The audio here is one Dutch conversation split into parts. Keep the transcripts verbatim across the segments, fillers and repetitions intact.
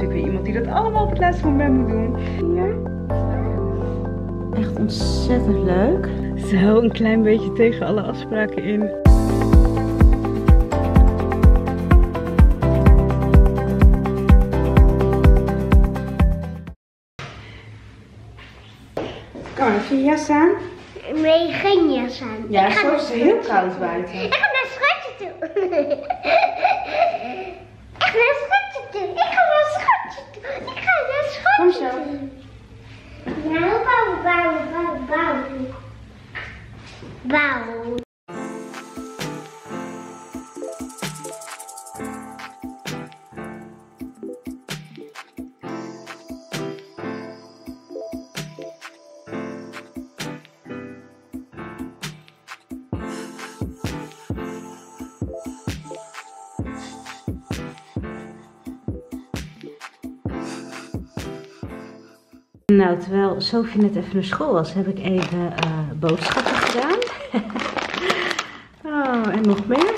natuurlijk weer iemand die dat allemaal op het laatste moment moet doen. Hier. Echt ontzettend leuk. Zo, een klein beetje tegen alle afspraken in. Kom maar, even je jas aan. Nee, geen jas aan. Ja, zo is het heel koud buiten. Ik ga naar schatje toe. Ik ga naar schatje toe. Ik ga naar schatje toe. Ik ga naar schatje Kom zo. toe. Nou, bouw, bouw, bouw, bouw. Bouw. Nou, terwijl Sophie net even naar school was, heb ik even uh, boodschappen gedaan. Oh, en nog meer.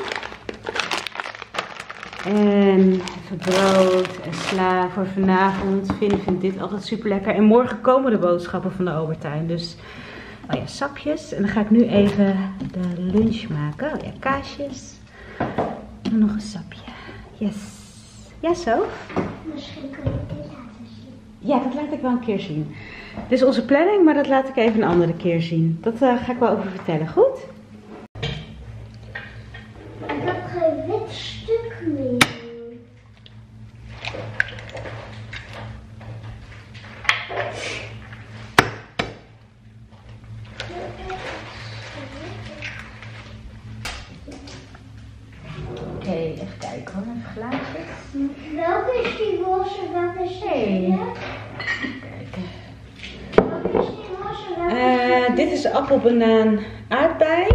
En even brood en sla voor vanavond. Finn vindt dit altijd super lekker. En morgen komen de boodschappen van de Albertijn. Dus, oh ja, sapjes. En dan ga ik nu even de lunch maken. Oh ja, kaasjes. En nog een sapje. Yes. Ja, Sof? Misschien kun je dit laten zien. Ja, dat laat ik wel een keer zien. Dit is onze planning, maar dat laat ik even een andere keer zien. Dat uh, ga ik wel over vertellen, goed? Ik heb geen wit stuk meer. Oké, okay, even kijken hoor, even glaasjes. Welke is die roze, welke is die gele? Kijken. Welke is die roze, welke is die Uh, dit is appel, banaan, aardbei.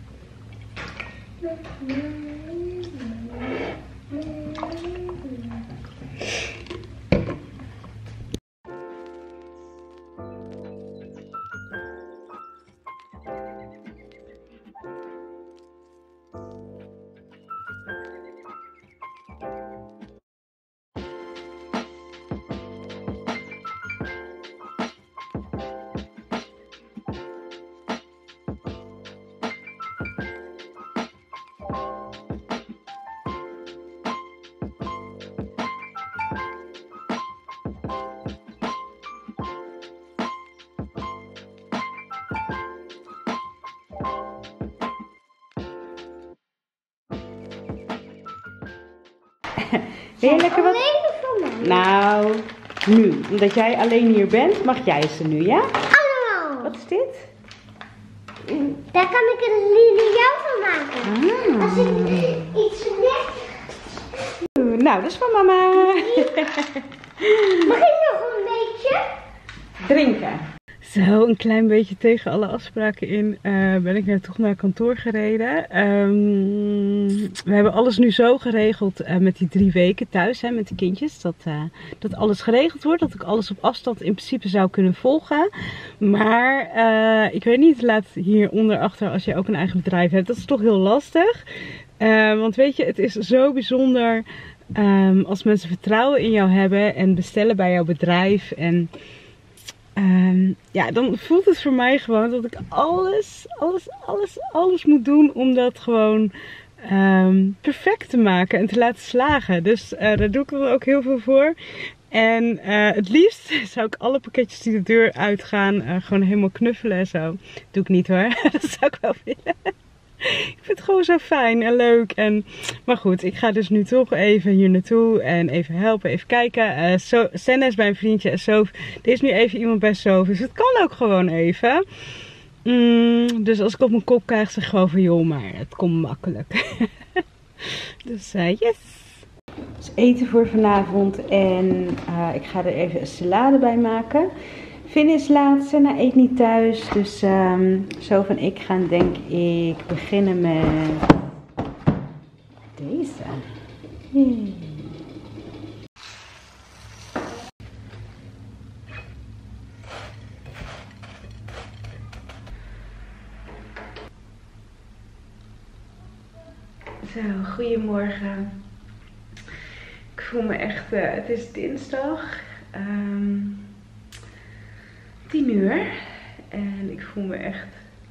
Wil je lekker wat? Alleen voor mij. Nou, nu. Omdat jij alleen hier bent, mag jij ze nu, ja? Allemaal. Wat is dit? Daar kan ik een liliaal van maken. Ah. Als ik iets net... Nou, dat is van mama. Mag ik nog een beetje? Drinken. Zo, een klein beetje tegen alle afspraken in uh, ben ik net toch naar kantoor gereden. Um, we hebben alles nu zo geregeld uh, met die drie weken thuis, hè, met de kindjes. Dat, uh, dat alles geregeld wordt, dat ik alles op afstand in principe zou kunnen volgen. Maar uh, ik weet niet, laat hieronder achter als je ook een eigen bedrijf hebt. Dat is toch heel lastig. Uh, want weet je, het is zo bijzonder um, als mensen vertrouwen in jou hebben en bestellen bij jouw bedrijf. En Um, ja, dan voelt het voor mij gewoon dat ik alles, alles, alles, alles moet doen om dat gewoon um, perfect te maken en te laten slagen. Dus uh, daar doe ik er ook heel veel voor. En uh, het liefst zou ik alle pakketjes die de deur uitgaan uh, gewoon helemaal knuffelen en zo. Doe ik niet hoor, dat zou ik wel willen. Ik vind het gewoon zo fijn en leuk. En, maar goed, ik ga dus nu toch even hier naartoe en even helpen, even kijken. Uh, so, Senna is bij een vriendje en Sof. Er is nu even iemand bij Sof, dus het kan ook gewoon even. Mm, dus als ik op mijn kop krijg, zeg ik gewoon van joh, maar het komt makkelijk. Dus uh, yes. Dus eten voor vanavond en uh, ik ga er even een salade bij maken. Finn is laat, Senna eet niet thuis, dus um, Sof en ik gaan denk ik beginnen met deze. Hmm. Zo, goedemorgen. Ik voel me echt, uh, het is dinsdag, um, tien uur. En ik voel me echt,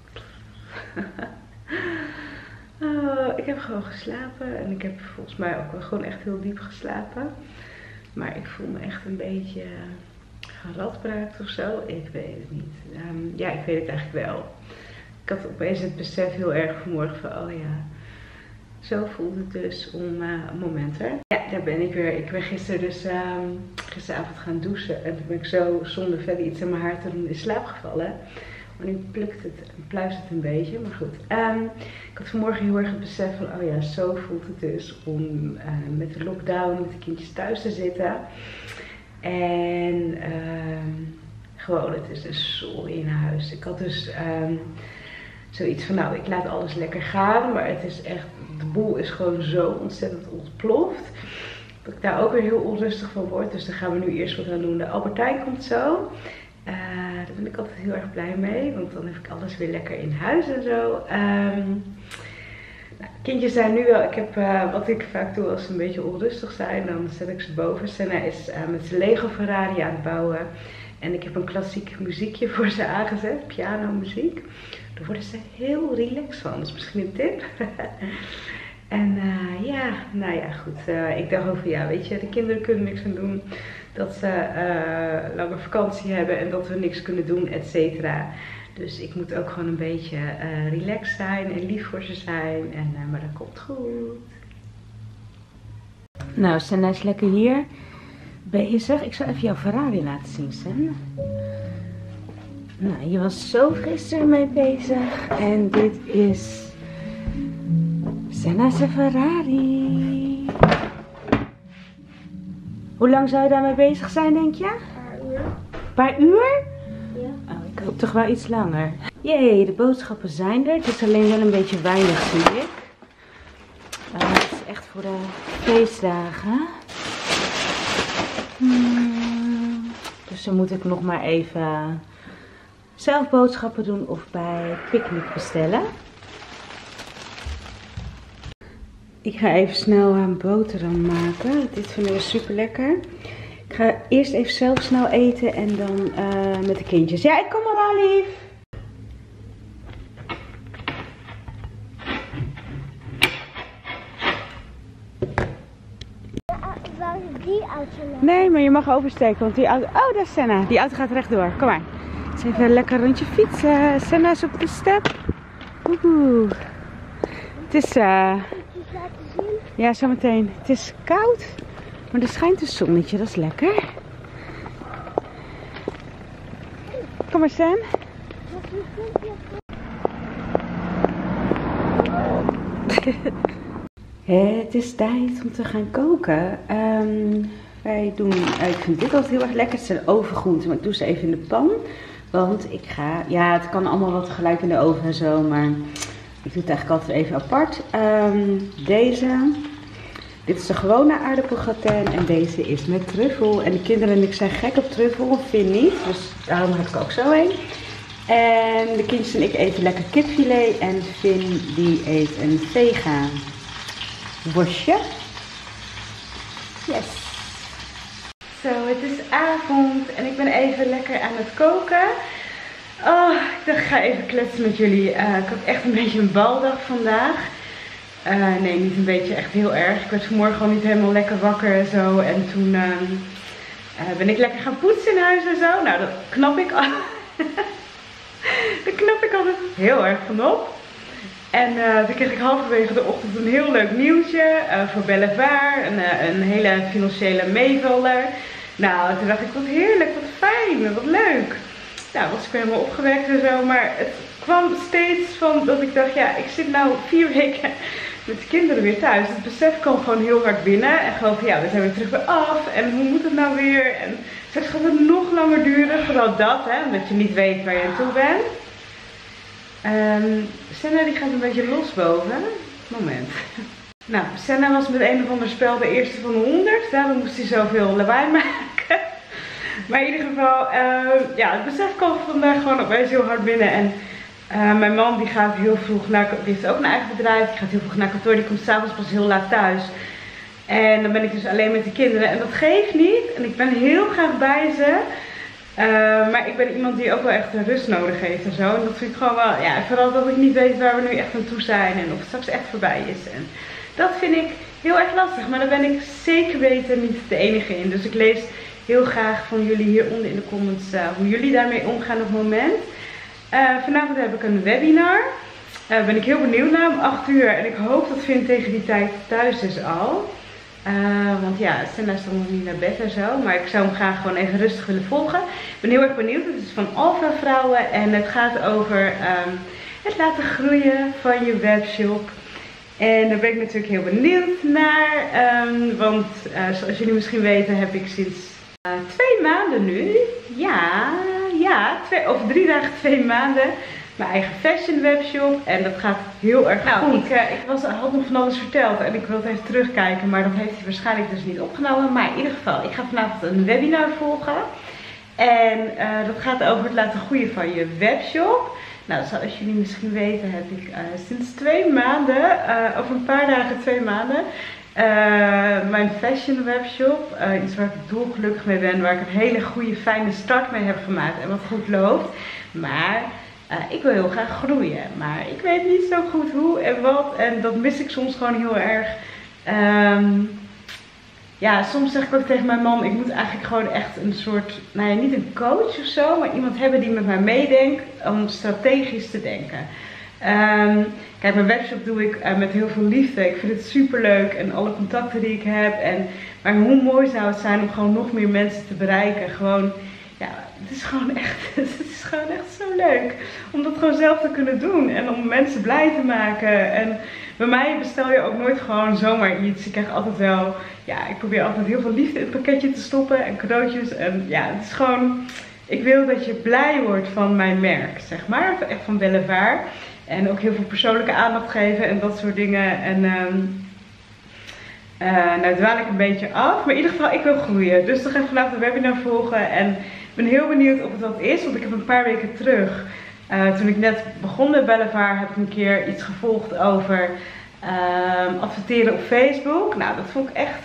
oh, ik heb gewoon geslapen. En ik heb volgens mij ook wel gewoon echt heel diep geslapen. Maar ik voel me echt een beetje geradbraakt of zo. Ik weet het niet. Um, ja, ik weet het eigenlijk wel. Ik had opeens het besef heel erg vanmorgen van, oh ja, zo voelt het dus om uh, een moment er. Ja, daar ben ik weer. Ik ben gisteren dus um, gisteravond gaan douchen. En toen ben ik zo zonder verder iets aan mijn haar te doen in slaap gevallen. Maar nu plukt het en pluist het een beetje. Maar goed. Um, ik had vanmorgen heel erg het besef van, oh ja, zo voelt het dus om uh, met de lockdown, met de kindjes thuis te zitten. En um, gewoon, het is dus zo in huis. Ik had dus um, zoiets van, nou, ik laat alles lekker gaan. Maar het is echt, de boel is gewoon zo ontzettend ontploft. Dat ik daar ook weer heel onrustig van word. Dus daar gaan we nu eerst wat aan doen. De Albertijn komt zo. Uh, daar ben ik altijd heel erg blij mee. Want dan heb ik alles weer lekker in huis en zo. Um, nou, kindjes zijn nu wel, ik heb uh, wat ik vaak doe als ze een beetje onrustig zijn. Dan zet ik ze boven. Senna is uh, met zijn Lego Ferrari aan het bouwen. En ik heb een klassiek muziekje voor ze aangezet. Pianomuziek. Daar worden ze heel relaxed van. Dat is misschien een tip. En uh, ja, nou ja, goed. Uh, ik dacht over, ja, weet je, de kinderen kunnen niks aan doen. Dat ze uh, lange vakantie hebben en dat we niks kunnen doen, et cetera. Dus ik moet ook gewoon een beetje uh, relaxed zijn en lief voor ze zijn. En, uh, maar dat komt goed. Nou, Senna is lekker hier bezig. Ik zal even jouw Ferrari laten zien, Sen. Nou, je was zo gisteren mee bezig. En dit is Senna's Ferrari. Hoe lang zou je daarmee bezig zijn, denk je? Een paar uur. Een paar uur? Ja. Oh, ik hoop toch wel iets langer. Jee, de boodschappen zijn er. Het is alleen wel een beetje weinig, zie ik. Uh, het is echt voor de feestdagen. Hmm. Dus dan moet ik nog maar even zelf boodschappen doen of bij Picnic bestellen. Ik ga even snel een boterham maken. Dit vinden we super lekker. Ik ga eerst even zelf snel eten en dan uh, met de kindjes. Ja, ik kom maar aan, lief. Wou je die auto laten? Nee, maar je mag oversteken, want die auto... Oh, daar is Senna. Die auto gaat rechtdoor. Kom maar. Eens even een lekker rondje fietsen. Senna is op de step. Oeh. Het is... Uh... Ja, zometeen. Het is koud, maar er schijnt een zonnetje. Dat is lekker. Kom maar, Sen. Het is tijd om te gaan koken. Um, wij doen, uh, ik vind dit altijd heel erg lekker. Het zijn ovengroenten, maar ik doe ze even in de pan. Want ik ga, ja, het kan allemaal wat tegelijk in de oven en zo, maar ik doe het eigenlijk altijd even apart. Um, deze, dit is de gewone aardappelgratin en deze is met truffel. En de kinderen en ik zijn gek op truffel, Finn niet, dus daarom heb ik ook zo een. En de kindjes en ik eten lekker kipfilet en Finn die eet een vegan worstje. Yes. Zo, het is avond en ik ben even lekker aan het koken. Oh, ik dacht, ik ga even kletsen met jullie. Uh, ik had echt een beetje een baldag vandaag. Uh, nee, niet een beetje, echt heel erg. Ik werd vanmorgen gewoon niet helemaal lekker wakker en zo. En toen uh, uh, ben ik lekker gaan poetsen in huis en zo. Nou, dat knap ik al. Daar knap ik altijd heel erg van op. En uh, toen kreeg ik halverwege de ochtend een heel leuk nieuwtje uh, voor Bellevaar. Een, uh, een hele financiële meevaller. Nou, toen dacht ik, wat heerlijk, wat fijn, wat leuk. Nou, was ik weer helemaal opgewekt en zo. Maar het kwam steeds van dat ik dacht, ja, ik zit nou vier weken met de kinderen weer thuis. Het besef kwam gewoon heel hard binnen. En gewoon van, ja, we zijn weer terug bij af. En hoe moet het nou weer? En straks gaat het nog langer duren. Vooral dat, hè, omdat je niet weet waar je aan toe bent. Um, Senna die gaat een beetje los boven. Moment. Nou, Senna was met een of ander spel de eerste van de honderd. Daarom moest hij zoveel lawaai maken. Maar in ieder geval, uh, ja, het besef kwam vandaag gewoon opeens heel hard binnen. En uh, mijn man die gaat heel vroeg naar, die heeft ook een eigen bedrijf. Die gaat heel vroeg naar kantoor, die komt s'avonds pas heel laat thuis. En dan ben ik dus alleen met de kinderen en dat geeft niet. En ik ben heel graag bij ze. Uh, maar ik ben iemand die ook wel echt rust nodig heeft en zo. En dat vind ik gewoon wel, ja, vooral dat ik niet weet waar we nu echt aan toe zijn en of het straks echt voorbij is. En dat vind ik heel erg lastig, maar daar ben ik zeker weten niet de enige in. Dus ik lees heel graag van jullie hieronder in de comments uh, hoe jullie daarmee omgaan op het moment. Uh, vanavond heb ik een webinar. Daar uh, ben ik heel benieuwd naar om acht uur. En ik hoop dat Finn tegen die tijd thuis is al. Uh, want ja, Senna is dan nog niet naar bed en zo. Maar ik zou hem graag gewoon even rustig willen volgen. Ik ben heel erg benieuwd. Het is van Alpha Vrouwen. En het gaat over um, het laten groeien van je webshop. En daar ben ik natuurlijk heel benieuwd naar. Um, want uh, zoals jullie misschien weten heb ik sinds uh, twee maanden nu. Ja, ja. Twee, of drie dagen, twee maanden. Mijn eigen fashion webshop en dat gaat heel erg nou, goed. Ik, uh, ik was, had nog van alles verteld en ik wilde even terugkijken, maar dat heeft hij waarschijnlijk dus niet opgenomen. Maar in ieder geval, ik ga vanavond een webinar volgen. En uh, dat gaat over het laten groeien van je webshop. Nou, zoals jullie misschien weten heb ik uh, sinds twee maanden, uh, over een paar dagen twee maanden, uh, mijn fashion webshop. Uh, iets waar ik dolgelukkig mee ben, waar ik een hele goede, fijne start mee heb gemaakt en wat goed loopt. Maar Uh, ik wil heel graag groeien, maar ik weet niet zo goed hoe en wat. En dat mis ik soms gewoon heel erg. Um, ja, soms zeg ik ook tegen mijn man, ik moet eigenlijk gewoon echt een soort, nou ja, niet een coach of zo, maar iemand hebben die met mij meedenkt om strategisch te denken. Um, kijk, mijn webshop doe ik uh, met heel veel liefde. Ik vind het super leuk en alle contacten die ik heb. En, maar hoe mooi zou het zijn om gewoon nog meer mensen te bereiken. Gewoon, ja, het is gewoon echt, het is gewoon echt zo leuk om dat gewoon zelf te kunnen doen en om mensen blij te maken. En bij mij bestel je ook nooit gewoon zomaar iets. Ik krijg altijd wel, ja, ik probeer altijd heel veel liefde in het pakketje te stoppen en cadeautjes. En ja, het is gewoon, ik wil dat je blij wordt van mijn merk, zeg maar, echt van Bellevaar. En ook heel veel persoonlijke aandacht geven en dat soort dingen. En um, uh, nou dwaal ik een beetje af, maar in ieder geval ik wil groeien. Dus dan ga ik vanavond de webinar volgen en ik ben heel benieuwd of het wat is, want ik heb een paar weken terug, uh, toen ik net begon met Bellevaar, heb ik een keer iets gevolgd over uh, adverteren op Facebook. Nou, dat vond ik echt,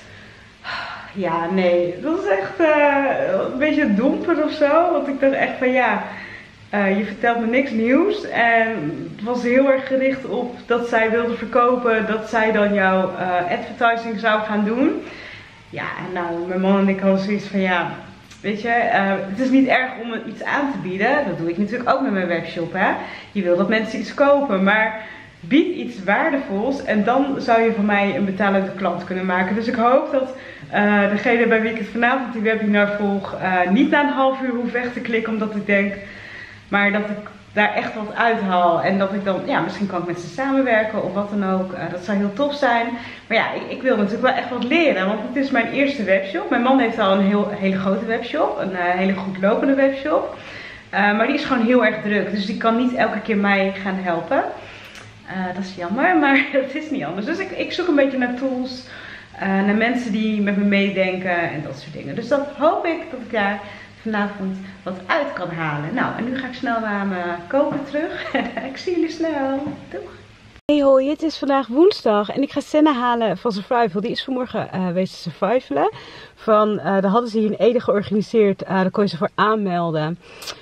ja nee, dat is echt uh, een beetje domper of zo, want ik dacht echt van ja, uh, je vertelt me niks nieuws. En het was heel erg gericht op dat zij wilde verkopen, dat zij dan jouw uh, advertising zou gaan doen. Ja, en nou, mijn man en ik hadden zoiets van ja, weet je, uh, het is niet erg om iets aan te bieden. Dat doe ik natuurlijk ook met mijn webshop, hè. Je wil dat mensen iets kopen, maar bied iets waardevols en dan zou je van mij een betalende klant kunnen maken. Dus ik hoop dat uh, degene bij wie ik het vanavond die webinar volg, uh, niet na een half uur hoef weg te klikken omdat ik denk, maar dat ik daar echt wat uithaal. En dat ik dan, ja, misschien kan ik met ze samenwerken of wat dan ook. Uh, dat zou heel tof zijn. Maar ja, ik, ik wil natuurlijk wel echt wat leren. Want het is mijn eerste webshop. Mijn man heeft al een heel, hele grote webshop. Een uh, hele goed lopende webshop. Uh, maar die is gewoon heel erg druk. Dus die kan niet elke keer mij gaan helpen. Uh, dat is jammer, maar dat is niet anders. Dus ik, ik zoek een beetje naar tools. Uh, naar mensen die met me meedenken en dat soort dingen. Dus dat hoop ik dat ik daar vanavond wat uit kan halen. Nou, en nu ga ik snel naar mijn koken terug. Ik zie jullie snel. Doeg! Hey hoi, het is vandaag woensdag en ik ga Senna halen van Survival. Die is vanmorgen uh, wezen survivalen. Van, uh, daar hadden ze hier in Ede georganiseerd. Uh, daar kon je ze voor aanmelden.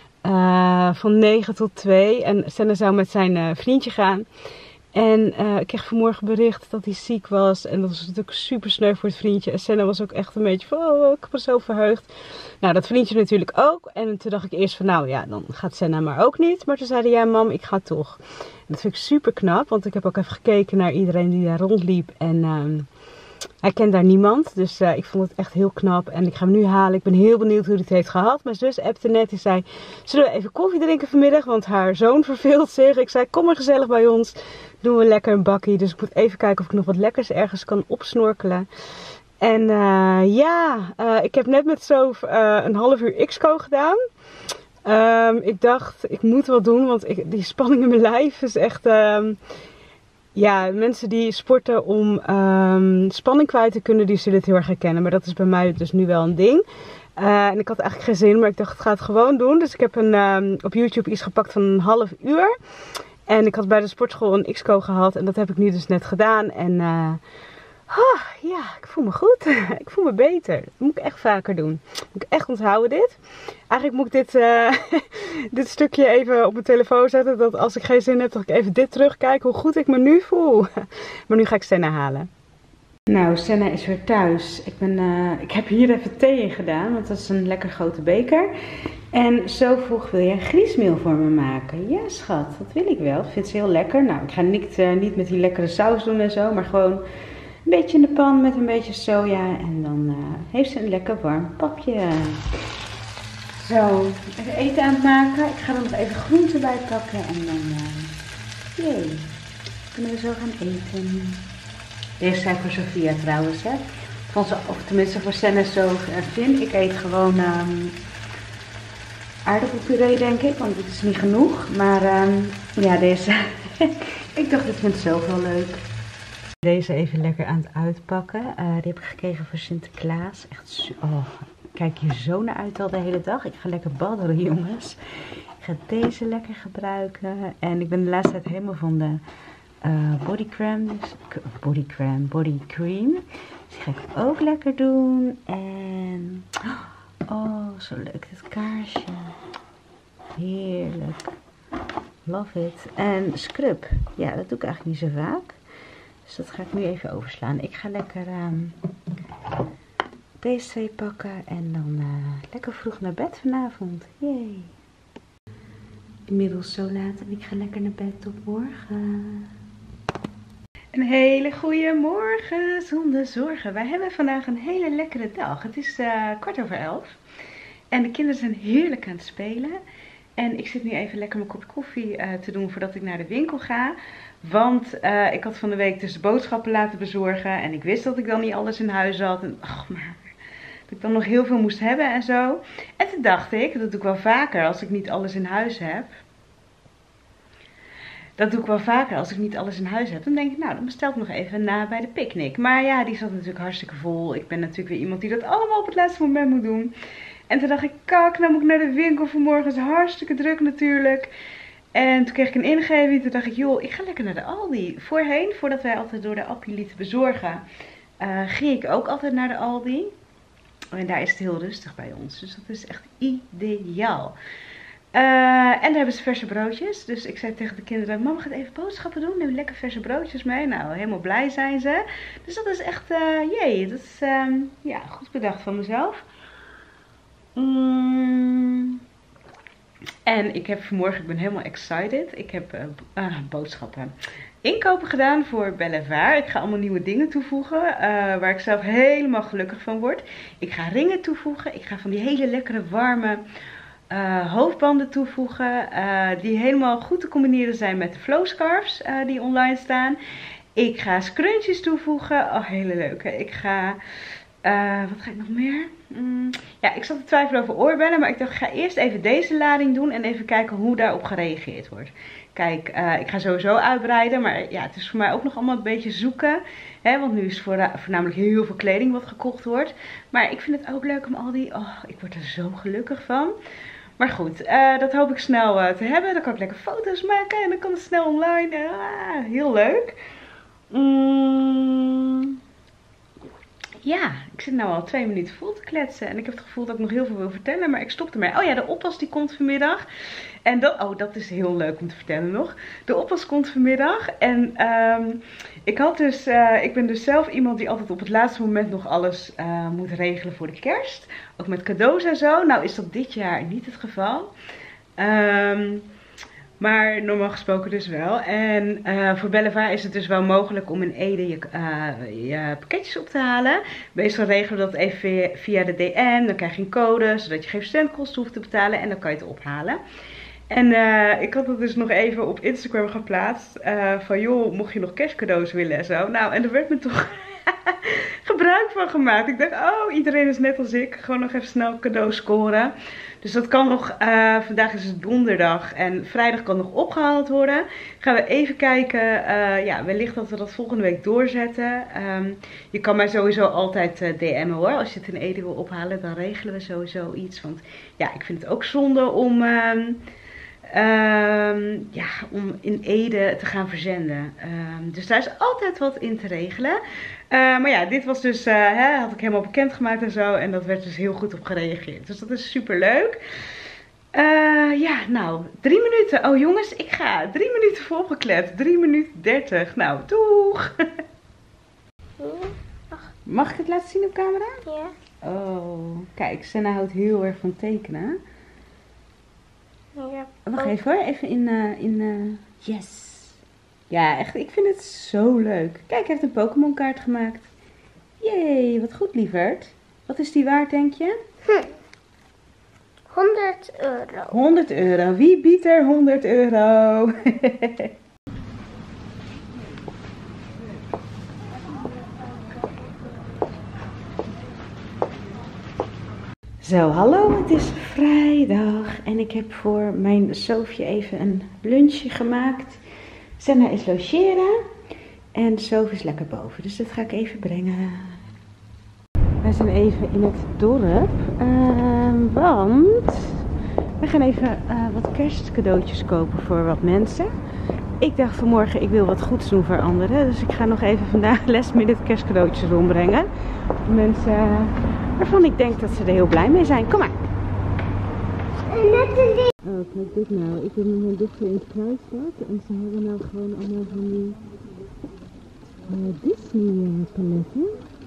Uh, van negen tot twee. En Senna zou met zijn uh, vriendje gaan. En uh, ik kreeg vanmorgen bericht dat hij ziek was. En dat was natuurlijk super sneu voor het vriendje. En Senna was ook echt een beetje van, oh, ik ben zo verheugd. Nou, dat vriendje natuurlijk ook. En toen dacht ik eerst van, nou ja, dan gaat Senna maar ook niet. Maar toen zei hij, ja mam, ik ga toch. En dat vind ik super knap. Want ik heb ook even gekeken naar iedereen die daar rondliep. En uh, hij kent daar niemand. Dus uh, ik vond het echt heel knap. En ik ga hem nu halen. Ik ben heel benieuwd hoe hij het heeft gehad. Mijn zus appte net. Die zei, zullen we even koffie drinken vanmiddag? Want haar zoon verveelt zich. Ik zei, kom maar gezellig bij ons. Doen we lekker een bakkie. Dus ik moet even kijken of ik nog wat lekkers ergens kan opsnorkelen. En uh, ja, uh, ik heb net met zo uh, een half uur X C O gedaan. Um, ik dacht, ik moet wat doen. Want ik, die spanning in mijn lijf is echt... Um, ja, mensen die sporten om um, spanning kwijt te kunnen, die zullen het heel erg herkennen. Maar dat is bij mij dus nu wel een ding. Uh, en ik had eigenlijk geen zin, maar ik dacht, ik ga het gewoon doen. Dus ik heb een, um, op YouTube iets gepakt van een half uur. En ik had bij de sportschool een X C O gehad. En dat heb ik nu dus net gedaan. En uh, Oh, ja, ik voel me goed. Ik voel me beter. Dat moet ik echt vaker doen. Moet ik echt onthouden dit. Eigenlijk moet ik dit, uh, dit stukje even op mijn telefoon zetten. Dat als ik geen zin heb, dat ik even dit terugkijk. Hoe goed ik me nu voel. Maar nu ga ik Senna halen. Nou, Senna is weer thuis. Ik, ben, uh, ik heb hier even thee in gedaan. Want dat is een lekker grote beker. En zo vroeg: wil je een griesmeel voor me maken? Ja, schat, dat wil ik wel. Dat vindt ze heel lekker. Nou, ik ga niet, uh, niet met die lekkere saus doen en zo. Maar gewoon een beetje in de pan met een beetje soja. En dan uh, heeft ze een lekker warm papje. Zo, even eten aan het maken. Ik ga er nog even groenten bij pakken. En dan, uh, jee, kunnen we zo gaan eten. Deze zijn voor Sophia trouwens, hè. Van ze, of tenminste voor Senna zo vind. Ik eet gewoon um, aardappelpuree, denk ik. Want dit is niet genoeg. Maar um, ja, deze. Ik dacht, dit vindt ze zelf wel leuk. Deze even lekker aan het uitpakken. Uh, die heb ik gekregen voor Sinterklaas. Echt, oh, ik kijk hier zo naar uit al de hele dag. Ik ga lekker badderen, jongens. Ik ga deze lekker gebruiken. En ik ben de laatste tijd helemaal van de uh, body cream. Dus, body cream, body cream. Dus die ga ik ook lekker doen. En oh, zo leuk dit kaarsje. Heerlijk. Love it. En scrub. Ja, dat doe ik eigenlijk niet zo vaak. Dus dat ga ik nu even overslaan. Ik ga lekker um, deze twee pakken en dan uh, lekker vroeg naar bed vanavond. Yay. Inmiddels zo laat en ik ga lekker naar bed. Tot morgen. Een hele goede morgen zonder zorgen. Wij hebben vandaag een hele lekkere dag. Het is uh, kwart over elf. En de kinderen zijn heerlijk aan het spelen. En ik zit nu even lekker mijn kop koffie uh, te doen voordat ik naar de winkel ga. Want uh, ik had van de week dus de boodschappen laten bezorgen. En ik wist dat ik dan niet alles in huis had. En ach, maar dat ik dan nog heel veel moest hebben en zo. En toen dacht ik, dat doe ik wel vaker als ik niet alles in huis heb. Dat doe ik wel vaker als ik niet alles in huis heb. Dan denk ik, nou, dan bestel ik nog even na bij de picknick. Maar ja, die zat natuurlijk hartstikke vol. Ik ben natuurlijk weer iemand die dat allemaal op het laatste moment moet doen. En toen dacht ik, kak, nou moet ik naar de winkel vanmorgen. Het is hartstikke druk natuurlijk. En toen kreeg ik een ingeving. Toen dacht ik, joh, ik ga lekker naar de Aldi. Voorheen, voordat wij altijd door de Appie lieten bezorgen, uh, ging ik ook altijd naar de Aldi. En daar is het heel rustig bij ons. Dus dat is echt ideaal. Uh, en daar hebben ze verse broodjes. Dus ik zei tegen de kinderen, mama gaat even boodschappen doen. Neem lekker verse broodjes mee. Nou, helemaal blij zijn ze. Dus dat is echt, uh, jee, dat is um, ja, goed bedacht van mezelf. Mm. En ik heb vanmorgen, ik ben helemaal excited. Ik heb uh, uh, boodschappen. Inkopen gedaan voor Bellevaar. Ik ga allemaal nieuwe dingen toevoegen. Uh, waar ik zelf helemaal gelukkig van word. Ik ga ringen toevoegen. Ik ga van die hele lekkere warme uh, hoofdbanden toevoegen. Uh, die helemaal goed te combineren zijn met de flow scarves uh, die online staan. Ik ga scrunchies toevoegen. Oh, hele leuke. Ik ga... Uh, wat ga ik nog meer? Mm, ja, ik zat te twijfelen over oorbellen. Maar ik dacht, ik ga eerst even deze lading doen. En even kijken hoe daarop gereageerd wordt. Kijk, uh, ik ga sowieso uitbreiden. Maar ja, het is voor mij ook nog allemaal een beetje zoeken. Hè, want nu is voor, voornamelijk heel veel kleding wat gekocht wordt. Maar ik vind het ook leuk om al die... Oh, ik word er zo gelukkig van. Maar goed, uh, dat hoop ik snel uh, te hebben. Dan kan ik lekker foto's maken. En dan kan het snel online. Uh, heel leuk. Mm. Ja, ik zit nu al twee minuten vol te kletsen. En ik heb het gevoel dat ik nog heel veel wil vertellen. Maar ik stop ermee. Oh ja, de oppas die komt vanmiddag. En dat, oh, dat is heel leuk om te vertellen nog. De oppas komt vanmiddag. En um, ik, had dus, uh, ik ben dus zelf iemand die altijd op het laatste moment nog alles uh, moet regelen voor de kerst. Ook met cadeaus en zo. Nou is dat dit jaar niet het geval. Um, Maar normaal gesproken dus wel. En uh, voor Bellevaar is het dus wel mogelijk om in Ede je, uh, je pakketjes op te halen. Meestal regelen we dat even via, via de D M. Dan krijg je een code, zodat je geen verzendkosten hoeft te betalen. En dan kan je het ophalen. En uh, ik had het dus nog even op Instagram geplaatst. Uh, van joh, mocht je nog kerstcadeaus willen en zo. Nou, en er werd me toch gebruik van gemaakt. Ik dacht, oh, iedereen is net als ik. Gewoon nog even snel cadeaus scoren. Dus dat kan nog, uh, vandaag is het donderdag en vrijdag kan nog opgehaald worden. Gaan we even kijken, uh, ja, wellicht dat we dat volgende week doorzetten. Um, je kan mij sowieso altijd uh, D M'en hoor. Als je het in Ede wil ophalen, dan regelen we sowieso iets. Want ja, ik vind het ook zonde om... Um, Um, ja, om in Ede te gaan verzenden. Um, dus daar is altijd wat in te regelen. Uh, maar ja, dit was dus, uh, hè, had ik helemaal bekendgemaakt en zo. En dat werd dus heel goed op gereageerd. Dus dat is super leuk. Uh, ja, nou, drie minuten. Oh jongens, ik ga. Drie minuten volgeklept. Drie minuten dertig. Nou, doeg. Mag ik het laten zien op camera? Ja. Oh, kijk, Senna houdt heel erg van tekenen. Ja. Wacht even hoor, even in, uh, in uh, yes. Ja, echt, ik vind het zo leuk. Kijk, hij heeft een Pokémon kaart gemaakt. Jee, wat goed lieverd. Wat is die waard, denk je? Hm. honderd euro. honderd euro. Wie biedt er honderd euro? Zo, hallo, het is vrijdag en ik heb voor mijn Sophie even een lunchje gemaakt. Senna is logeren en Sophie is lekker boven, dus dat ga ik even brengen. Wij zijn even in het dorp, uh, want we gaan even uh, wat kerstcadeautjes kopen voor wat mensen. Ik dacht vanmorgen, ik wil wat goeds doen voor anderen, dus ik ga nog even vandaag last minute kerstcadeautjes rondbrengen. Voor mensen waarvan ik denk dat ze er heel blij mee zijn. Kom maar. Oh, kijk dit nou. Ik ben met mijn dochter in het Kruisstad en ze hebben nou gewoon allemaal van die uh, Disney paletten.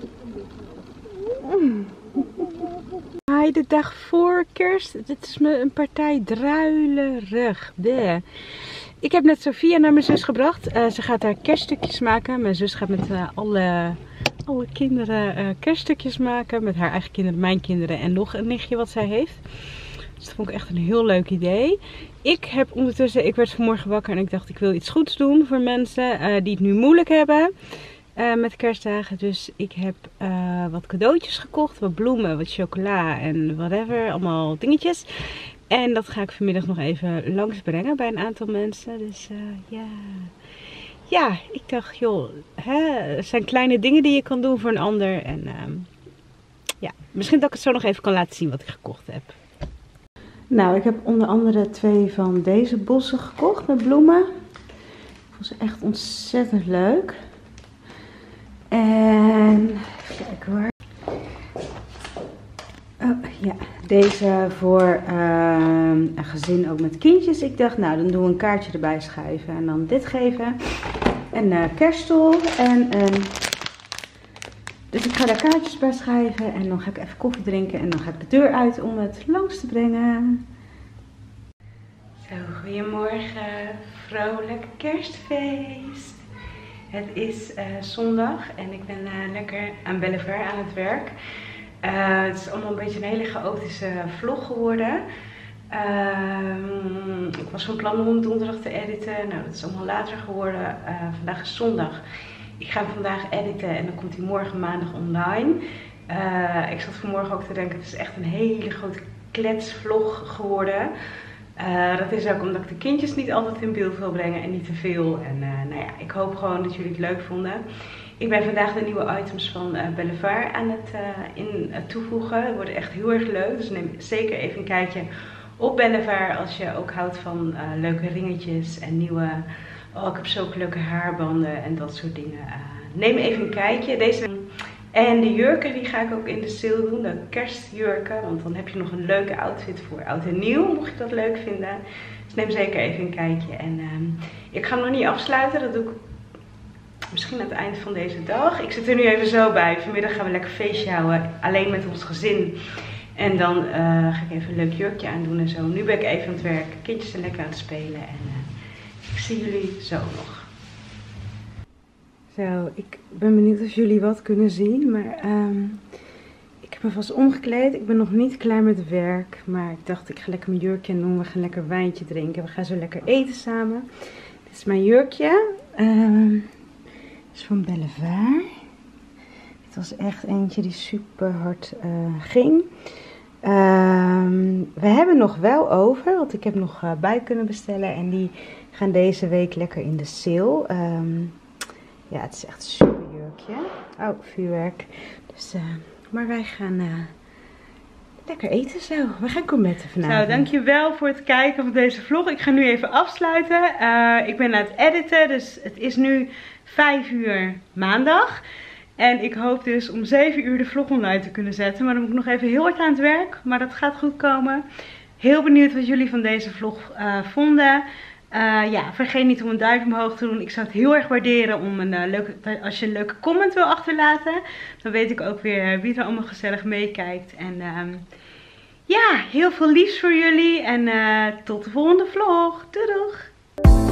Hi, de dag voor kerst. Dit is me een partij druilerig. Bleh. Ik heb net Sophia naar mijn zus gebracht. Uh, ze gaat daar kerststukjes maken. Mijn zus gaat met uh, alle, alle kinderen uh, kerststukjes maken. Met haar eigen kinderen, mijn kinderen en nog een nichtje wat zij heeft. Dus dat vond ik echt een heel leuk idee. Ik heb ondertussen, ik werd vanmorgen wakker en ik dacht ik wil iets goeds doen voor mensen uh, die het nu moeilijk hebben. Uh, met kerstdagen. Dus ik heb uh, wat cadeautjes gekocht. Wat bloemen, wat chocola en whatever. Allemaal dingetjes. En dat ga ik vanmiddag nog even langsbrengen bij een aantal mensen. Dus uh, ja. Ja, ik dacht joh. Hè, het zijn kleine dingen die je kan doen voor een ander. En uh, ja, misschien dat ik het zo nog even kan laten zien wat ik gekocht heb. Nou, ik heb onder andere twee van deze bossen gekocht met bloemen. Ik vond ze echt ontzettend leuk. En even kijken hoor. Oh, ja, deze voor uh, een gezin ook met kindjes. Ik dacht, nou dan doen we een kaartje erbij schrijven en dan dit geven. Een uh, kerststol en een... Dus ik ga daar kaartjes bij schrijven en dan ga ik even koffie drinken en dan ga ik de deur uit om het langs te brengen. Zo, goedemorgen. Vrolijk kerstfeest. Het is uh, zondag en ik ben uh, lekker aan Bellevaar aan het werk. Uh, het is allemaal een beetje een hele chaotische vlog geworden. Uh, ik was van plan om donderdag te editen. Nou, dat is allemaal later geworden. Uh, vandaag is zondag. Ik ga hem vandaag editen en dan komt hij morgen maandag online. Uh, ik zat vanmorgen ook te denken, het is echt een hele grote kletsvlog geworden. Uh, dat is ook omdat ik de kindjes niet altijd in beeld wil brengen en niet te veel. En uh, nou ja, ik hoop gewoon dat jullie het leuk vonden. Ik ben vandaag de nieuwe items van uh, Bellevaar aan het uh, in, uh, toevoegen. Die worden echt heel erg leuk. Dus neem zeker even een kijkje op Bellevaar als je ook houdt van uh, leuke ringetjes en nieuwe... Oh, ik heb zulke leuke haarbanden en dat soort dingen. Uh, neem even een kijkje. Deze... En de jurken die ga ik ook in de sale doen. De kerstjurken. Want dan heb je nog een leuke outfit voor oud en nieuw. Mocht je dat leuk vinden. Dus neem zeker even een kijkje. En um, ik ga hem nog niet afsluiten. Dat doe ik misschien aan het eind van deze dag. Ik zit er nu even zo bij. Vanmiddag gaan we lekker feestje houden. Alleen met ons gezin. En dan uh, ga ik even een leuk jurkje aandoen en zo. Nu ben ik even aan het werk. Kindjes zijn lekker aan het spelen. En uh, ik zie jullie zo nog. Zo, ik ben benieuwd of jullie wat kunnen zien, maar um, ik heb me vast omgekleed. Ik ben nog niet klaar met werk, maar ik dacht ik ga lekker mijn jurkje aan doen. We gaan lekker wijntje drinken. We gaan zo lekker eten samen. Dit is mijn jurkje. Um, dit is van Bellevaar. Dit was echt eentje die super hard uh, ging. Um, we hebben nog wel over, want ik heb nog uh, bij kunnen bestellen en die gaan deze week lekker in de sale. Um, Ja, het is echt een super jurkje. Oh, vuurwerk. Dus, uh, maar wij gaan uh, lekker eten zo. We gaan gourmetten vanavond. Nou, dankjewel voor het kijken van deze vlog. Ik ga nu even afsluiten. Uh, ik ben aan het editen, dus het is nu vijf uur maandag. En ik hoop dus om zeven uur de vlog online te kunnen zetten. Maar dan moet ik nog even heel hard aan het werk. Maar dat gaat goed komen. Heel benieuwd wat jullie van deze vlog uh, vonden. Uh, ja, vergeet niet om een duimpje omhoog te doen. Ik zou het heel erg waarderen om een, uh, leuke, als je een leuke comment wil achterlaten. Dan weet ik ook weer wie er allemaal gezellig meekijkt. En uh, ja, heel veel liefs voor jullie. En uh, tot de volgende vlog. Doei doeg!